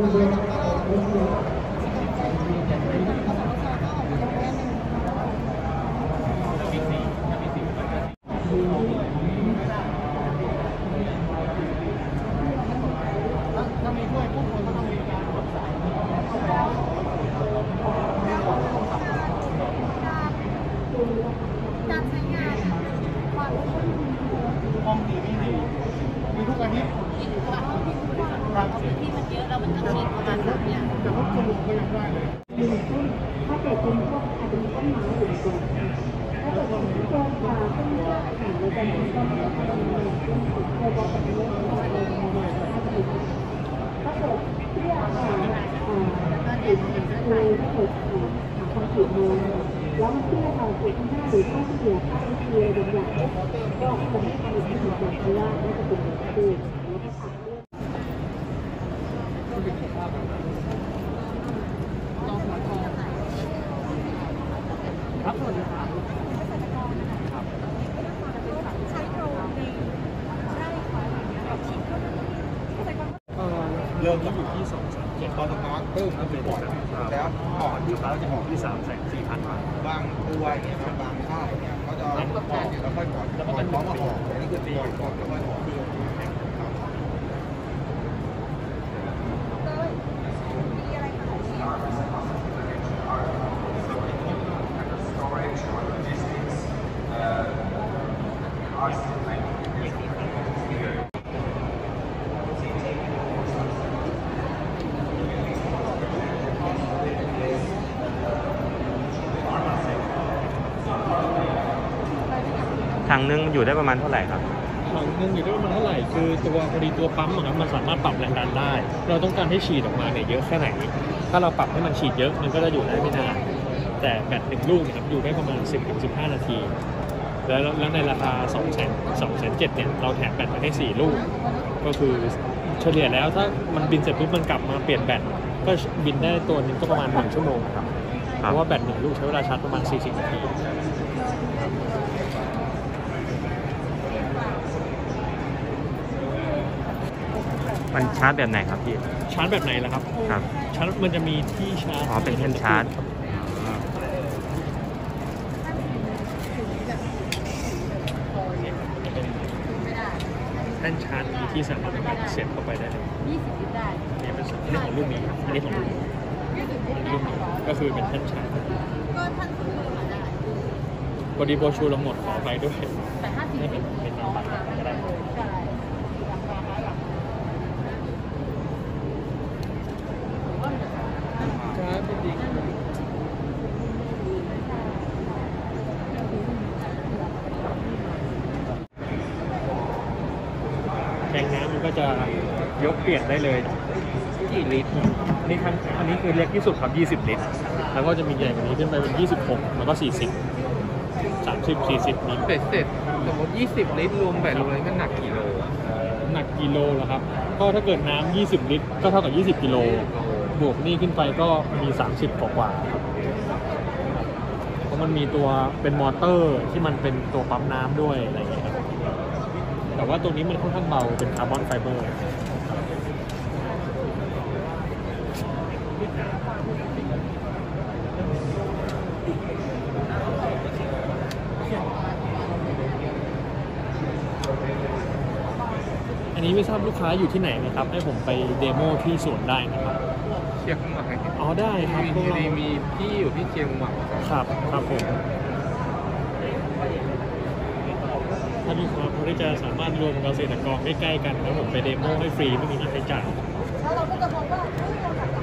การใช้งานห้องดีไม่ดีมีทุกอาทิตย์ที่มันเยอะแล้วมันต้องฉีดประมาณแบบเนี้ยแต่พวกคนก็ยังได้เลยถ้าเกิดเป็นพวกอาจจะมีต้นไม้อยู่ก่อนถ้าเกิดเป็นพวกต้นไม้แข็งหรือเป็นต้นไม้โคบอลเป็นเรื่องของอะไรถ้าเกิดเพื่อถ้าเกิดหาความผิดมาแล้วมันเพื่อเราถูกข้างหน้าหรือข้อเสียข้อเสียบางอย่างก็คงไม่ทำให้ผิดหวังเพราะว่าน่าจะเป็นแบบนี้แล้วก็ขาดเรื่องครับสวัสดีครับใช้โดรนในไร่ของเริ่มที่อยู่ที่237ตอนสตาร์ทเพิ่มมันเป็นก่อนแล้วก่อนที่เขาจะออกที่340,000 บาทบางตัวเนี่ยบางค่ายเนี่ยเขาจะออกแล้วค่อยก่อนแล้วก็พร้อมมาออกแต่นี่คือปล่อยก่อนแล้วค่อยออกถังนึงอยู่ได้ประมาณเท่าไหร่ครับถังนึงอยู่ได้ประมาณเท่าไหร่คือตัวพอดีตัวปั๊มครับมันสามารถปรับแรงดันได้เราต้องการให้ฉีดออกมาเนี่ยเยอะแค่ไหนถ้าเราปรับให้มันฉีดเยอะมันก็จะอยู่ได้ไม่นานแต่แบต1 ลูกนะครับอยู่ได้ประมาณ 10-15 นาทีแล้วในราคา207,000เนี่ยเราแถมแบตมาให้4 ลูกก็คือเฉลี่ยแล้วถ้ามันบินเสร็จปุ๊บมันกลับมาเปลี่ยนแบตก็บินได้ตัวนึงก็ประมาณ1 ชั่วโมงครับเพราะว่าแบต1 ลูกใช้เวลาชาร์จประมาณ40 นาทีมันชาร์จแบบไหนครับพี่ชาร์จแบบไหนล่ะครับครับชาร์จมันจะมีที่ชาร์จเป็นแท่นชาร์จแท่นชาร์จมีที่สามารถเสียบเข้าไปได้เลย20 ลิตรได้นี่เป็นเรื่องของรุ่นนี้อันนี้ของรุ่นนี้ก็คือเป็นแท่นชาร์จบอดี้โบชูเราหมดขอไปด้วยให้เป็นน้ำบัตรก็ได้แทงน้ำมันก็จะยกเปลี่ยนได้เลยกี่ลิตรนี่ครับอันนี้คือเล็กที่สุดครับ20 ลิตรแล้วก็จะมีใหญ่กว่านี้ขึ้นไปเป็น26แล้วก็40 30 40นี้เป็ดเสร็จสมมติ20 ลิตรรวมแบตรวมอะไรก็หนักกี่โลหนักกิโลแล้วครับก็ถ้าเกิดน้ำ20 ลิตรก็เท่ากับ20 กิโลบวกนี่ขึ้นไปก็มี30 กว่าครับเพราะมันมีตัวเป็นมอเตอร์ที่มันเป็นตัวปั๊มน้ำด้วยอะไรอย่างเงี้ยครับแต่ว่าตัวนี้มันค่อนข้างเบาเป็นคาร์บอนไฟเบอร์อันนี้ไม่ทราบลูกค้าอยู่ที่ไหนนะครับให้ผมไปเดโมที่สวนได้นะครับเชียงใหม่อ๋อได้ครับมีพี่อยู่ที่เชียงใหม่ครับครับผมถ้ามีความพอที่จะสามารถรวมเกษตรกรใกล้ๆกันแล้วผมไปเดโมให้ฟรีไม่มีค่าใช้จ่ายแล้วเราก็จะมองว่า